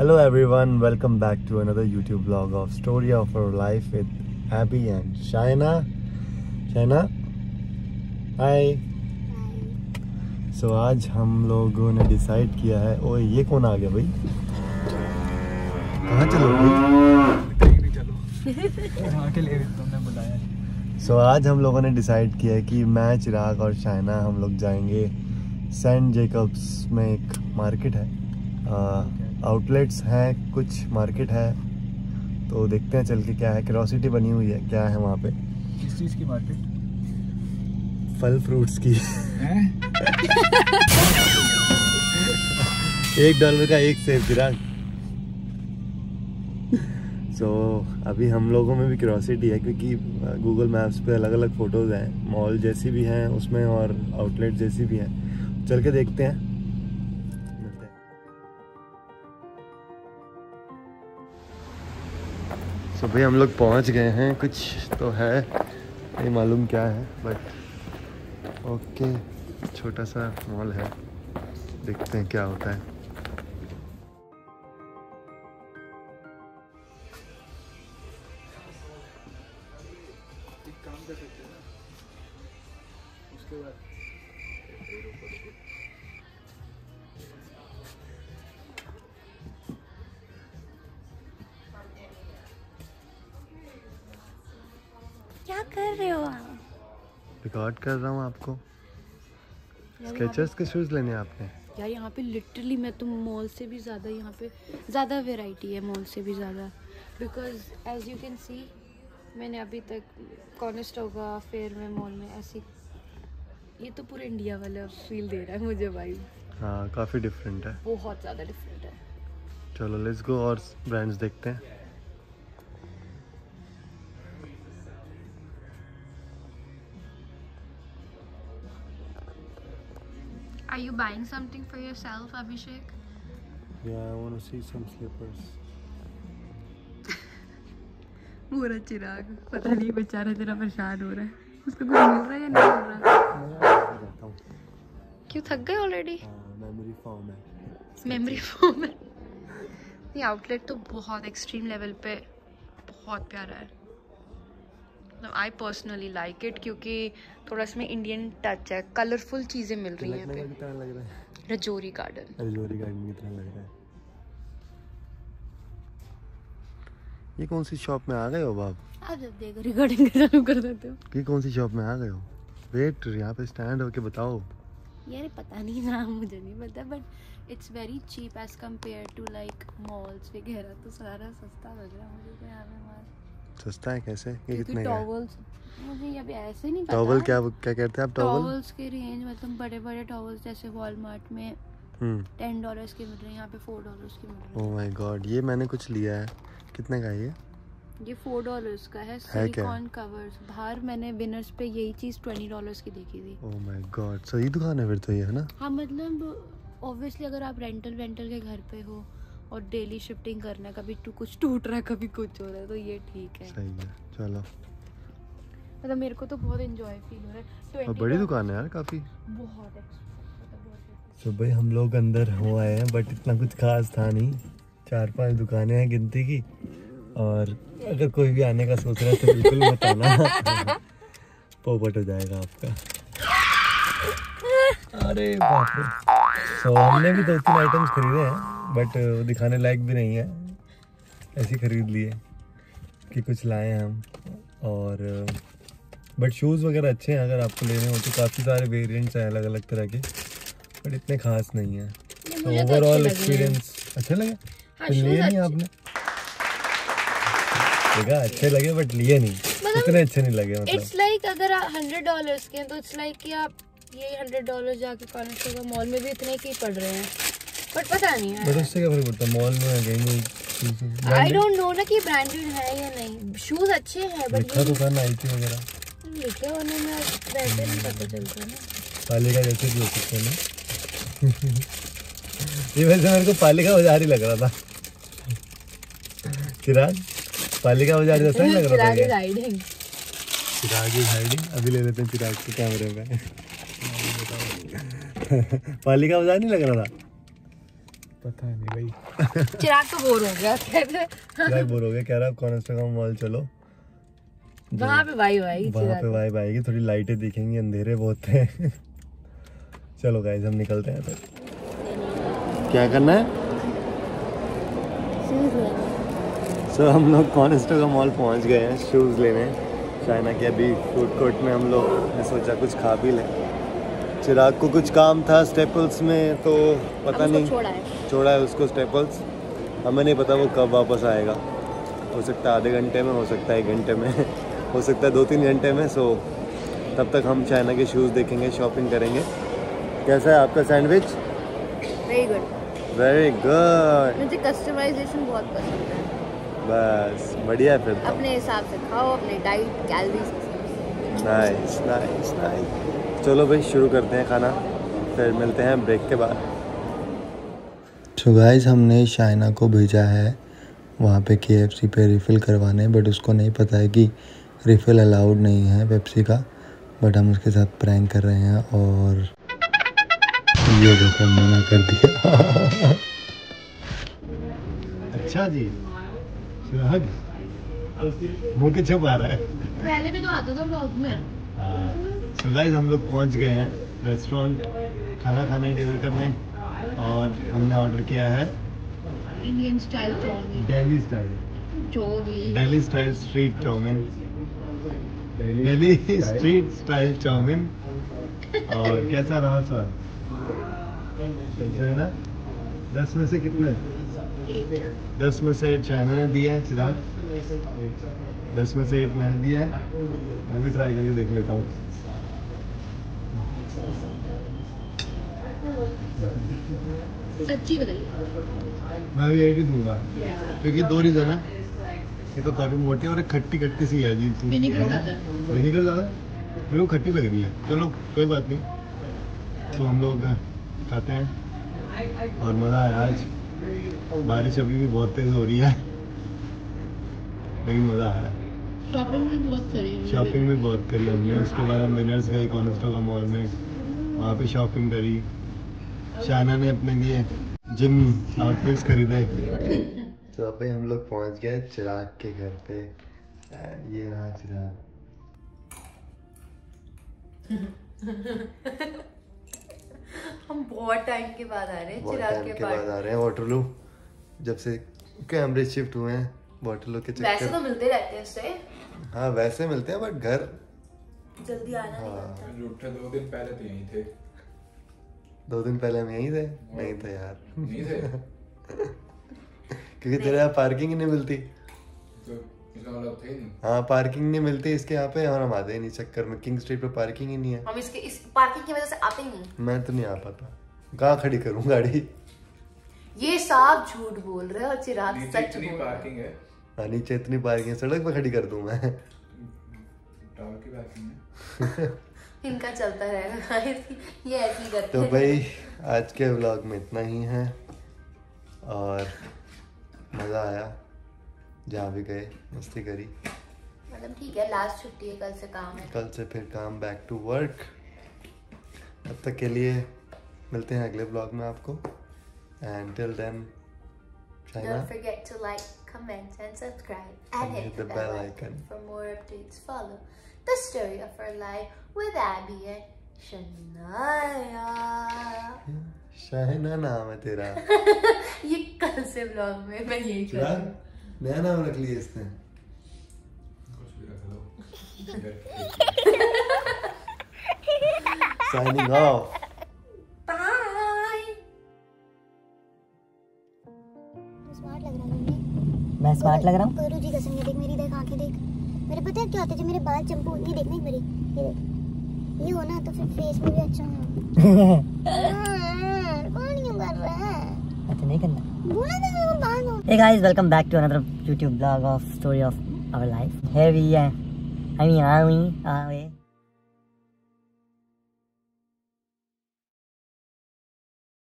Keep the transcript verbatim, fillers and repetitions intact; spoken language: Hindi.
Hello everyone, welcome back to another YouTube vlog of Story of Our Life with Abby and Shaina. Shaina, hi. So आज हम लोगों ने डिसाइड किया है। ओए ये कौन आ गया भाई? कहाँ चलो भाई? कहीं भी चलो। वहाँ के लिए तुमने बुलाया। So आज हम लोगों ने डिसाइड किया है कि मैं, चिराग और शाइना हम लोग जाएंगे सेंट जेकब्स में। एक मार्केट है, आउटलेट्स हैं, कुछ मार्केट है, तो देखते हैं चल के क्या है। क्यूरोसिटी बनी हुई है, क्या है वहाँ पे। किस चीज़ की मार्केट? फल फ्रूट्स की। एक डॉलर का एक सेब, चिराग। सो so, अभी हम लोगों में भी क्यूरोसिटी है क्योंकि गूगल मैप्स पे अलग अलग फ़ोटोज़ हैं, मॉल जैसी भी हैं उसमें और आउटलेट जैसी भी हैं। चल के देखते हैं। तो भाई हम लोग पहुंच गए हैं। कुछ तो है, नहीं मालूम क्या है, बट ओके, छोटा सा मॉल है, देखते हैं क्या होता है। एक काम कर सकते हैं ना, उसके बाद क्या कर रहे हो आप? रिकॉर्ड कर रहा हूँ आपको। स्केचर्स के शूज़ लेने हैं आपने? यार यहाँ पे लिटरली मैं तो मॉल से भी ज़्यादा, यहाँ पे ज़्यादा वैरायटी है मॉल से भी ज़्यादा। Because as you can see, मैंने अभी तक कॉर्नरस्टोन फेयर में मॉल में ऐसी, ये तो पूरे इंडिया वाला फील दे रहा है मुझे भाई। हाँ, काफ़ी डिफरेंट है, बहुत ज़्यादा डिफरेंट है। चलो लेट्स गो और ब्रांड्स देखते हैं। Are you buying something for yourself, Abhishek? Yeah, I want to see some slippers. पूरा चिराग, पता नहीं बेचारा तेरा परेशान हो रहा है, उसको कुछ मिल रहा है या नहीं मिल रहा? क्यों, थक गए ऑलरेडी? मेमोरी फॉर्म है। मेमोरी फॉर्म है। ये आउटलेट तो बहुत एक्सट्रीम लेवल पे बहुत प्यारा है। आई पर्सनली लाइक इट क्योंकि थोड़ा इसमें इंडियन टच है, कलरफुल चीज़ें मिल रही हैं यहाँ पे। कितना लग रहा है? रजौरी गार्डन। रजौरी गार्डन कितना लग रहा है? ये कौन सी शॉप में आ गए हो बाप? आप जब देखो रिकॉर्डिंग चालू कर देते हो। ये कौन सी शॉप में आ गए हो? वेट, यहाँ पे स्टैंड होके बताओ। यार पता नहीं नाम, मुझे नहीं पता, but it's very cheap as compare to like malls वगैरह, तो सारा सस्ता लग रहा है मुझे तो यहाँ पे। सस्ता है कैसे? ये कितने का है? टॉवल्स मुझे ये अभी ऐसे नहीं पता। टॉवल क्या क्या कहते हैं आप? टॉवल टॉवल्स के रेंज मतलब बड़े बड़े टॉवल्स जैसे वॉलमार्ट में टेन डॉलर्स के मिल रहे हैं, यहाँ पे फोर डॉलर्स के मिल रहे हैं। ओह माय गॉड, ये मैंने कुछ लिया है। कितने का है ये? ये फोर डॉलर्स का है, सिलिकॉन कवर्स। बाहर मैंने विनर्स पे यही चीज़ ट्वेंटी डॉलर्स की देखी थी। ओह माय गॉड, सही दुकान है फिर तो ये, है ना? हाँ मतलब ऑब्वियसली अगर आप रेंटल वेंटल के घर पे हो और डेली शिफ्टिंग करना है, कभी टू कुछ टूट रहा है कभी कुछ हो रहा है, तो ये ठीक है। सही है, चलो। मतलब मेरे को तो बहुत एंजॉय फील हो रहा है। और बड़ी दुकान है यार काफ़ी। बहुत तो भाई हम लोग अंदर हो आए हैं, बट इतना कुछ खास था नहीं। चार पांच दुकानें हैं गिनती की, और अगर कोई भी आने का सोच रहा है तो बिल्कुल मत आना। पोपट हो जाएगा आपका। अरे बाप रे। तो हमने भी दो तीन आइटम्स खरीदे हैं, बट दिखाने लायक भी नहीं है, ऐसे खरीद लिए कि कुछ लाए हैं हम। और बट शूज़ वगैरह अच्छे हैं, अगर आपको लेने हो तो काफ़ी सारे वेरिएंट्स हैं अलग अलग तरह के, बट इतने खास नहीं है। तो ओवरऑल एक्सपीरियंस अच्छे लगे। हाँ, तो लिए नहीं आपने? देखा, अच्छे लगे बट लिए नहीं, इतने अच्छे नहीं लगे। मतलब इट्स लाइक अगर हंड्रेड डॉलर्स के हैं तो इट्स लाइक कि आप ये हंड्रेड डॉलर जाके कॉर्नरस्टोन मॉल में भी इतने की पड़ रहे हैं, बट पता नहीं है। बट उससे क्या फर्क पड़ता है, मॉल में कहीं। आई डोंट नो ना कि ब्रांडेड है या नहीं। शूज अच्छे हैं बट लिखा तो था नाइकी वगैरह, लिखे होने में वैसे नहीं पता चलता ना। पालिका जैसे भी हो सकते हैं ना। ये वैसे मेरे को पालिका बाजार ही लग रहा था। चिराग, पालिका बाजार जैसा ही लग रहा था। Chirag hiding. Chirag is hiding. अभी ले लेते हैं चिराग के कैमरे में। पालिका बाजार नहीं लग रहा था? पता नहीं भाई। चिराग तो बोर हो गया। चिराग बोर हो गया, कह रहा कॉर्नरस्टॉन मॉल चलो, वहाँ पे वाइब आएगी, वहाँ पे वाइब आएगी, थोड़ी लाइटें दिखेंगी, अंधेरे बहुत हैं। चलो गाइस हम निकलते हैं। तो क्या करना है? सो so, हम लोग कॉर्नरस्टॉन मॉल पहुँच गए हैं शूज़ लेने। चाइना के अभी फूड कोर्ट में हम लोग ने सोचा कुछ खा भी लें। चिराग को कुछ काम था स्टेपल्स में, तो पता नहीं छोड़ा है छोड़ा है उसको स्टेपल्स। हमें नहीं पता वो कब वापस आएगा, हो सकता है आधे घंटे में, हो सकता है एक घंटे में, हो सकता है दो तीन घंटे में। सो तब तक हम चाइना के शूज़ देखेंगे, शॉपिंग करेंगे। कैसा है आपका sandwich? Very good, very good. मुझे कस्टमाइजेशन बहुत पसंद है। बस बढ़िया है फिर तो। अपने हिसाब से खाओ, अपने diet calories. Nice nice nice. चलो भाई शुरू करते हैं खाना, फिर मिलते हैं ब्रेक के बाद। तो गाइस हमने शाइना को भेजा है वहाँ पे के एफ सी पे रिफ़िल करवाने, बट उसको नहीं पता है कि रिफ़िल अलाउड नहीं है पेप्सी का। बट हम उसके साथ प्रैंक कर रहे हैं और ये देखो मना कर दिया। अच्छा जी, चिराग मुँह के छुप आ रहा है। पहले भी तो आता था ब्लॉग में। तो गाइस हम लोग पहुंच गए हैं रेस्टोरेंट खाना खाने, डिनर करने, और हमने ऑर्डर किया है Indian style chow mein, Delhi style chow mein, Delhi style street chow mein, Delhi street style chow mein. और कैसा रहा सर? अच्छा है ना? दस में से कितने? दस में से चाइना ने दिया है, चिराग दस में से एक मैंने दिया है। मैं भी ट्राई करके देख लेता हूँ। अच्छी बताइए। मैं भी यही दूंगा क्योंकि दो रीजन है, ये तो काफी मोटी और एक खट्टी खट्टी सी है जी। विनेगर ज्यादा, विनेगर ज्यादा मेरे को खट्टी लग रही है। चलो कोई बात नहीं, तो हम लोग खाते हैं। और मज़ा आया आज, बारिश अभी भी बहुत तेज हो रही है लेकिन मज़ा आया। शॉपिंग भी बहुत करी शॉपिंग भी बहुत करी हमने। उसके बाद हम विनर्स गए कॉर्नरस्टॉन मॉल में, वहाँ पे शॉपिंग करी। शाइना ने अपने लिए जिम आउटफिट्स खरीदे। तो अब हम लोग पहुँच गए चिराग के घर पे। ये रहा चिराग। हम बहुत टाइम के बाद आ रहे हैं चिराग के, के बाद आ रहे हैं वाटरलू, जब से कैमरे शिफ्ट हुए हैं वाटरलू के चक्कर। वैसे तो मिलते रहते हैं उससे। हाँ वैसे मिलते हैं बट घर जल्दी आना नहीं हाँ। पड़ता। रूठे दो दिन पहले तो यहीं थे। दो दिन पहले हम यहीं थे? नहीं थे यार, नहीं थे क्योंकि तेरे यहाँ पार्किंग ही नहीं मिलती। तो इसका मतलब थे नहीं। हाँ पार्किंग नहीं मिलती इसके यहाँ पे, और हम आते ही नहीं चक्कर में। किंग स्ट्रीट पे पार्किंग ही नहीं है। हम इसके इस पार्किंग की वजह से आते ही नहीं। मैं तो नहीं आ पाता, कहाँ खड़ी करूँ गाड़ी? ये साफ झूठ बोल रहे हैं और चिराग नीचे सच इतनी बोल रहा है। पार्किंग है। हाँ नीचे इतनी पार्किंग, सड़क पे खड़ी कर दूँ मैं। टावर की पार्किंग है। इनका चलता रहेगा, ये ऐसे ही करते तो हैं। भाई आज के व्लॉग में इतना ही है, और मज़ा आया जहाँ भी गए, मस्ती करी। मतलब ठीक है, लास्ट छुट्टी है, कल से काम है। कल से फिर काम, बैक टू वर्क। तब तक के लिए मिलते हैं अगले व्लॉग में आपको। And till then Don't forget to like, comment and subscribe and hit the bell icon for more updates. Follow the story of our life with Abby and Shania. Shahina नाम है तेरा। ये कल से व्लॉग में मैं यही कर रही हूँ। नया नाम रख लिया इसने। कुछ भी रख लो। Signing off. स्मार्ट लग रहा है मम्मी। मैं स्मार्ट लग रहा हूँ? गुरु जी कसम, ये देख मेरी देख आंखें देख। मेरे पता है क्या होता है जब मेरे बाल चंपू, ये देखना एक बारी, ये देख, ये हो ना तो फिर फेस में भी अच्छा हो। कौन यूं कर रहा है? अच्छा नहीं करना। बोला था मेरे को बाल हो। Hey guys, welcome back to another YouTube vlog of story of our life. Here we are. I mean, are we? Are we?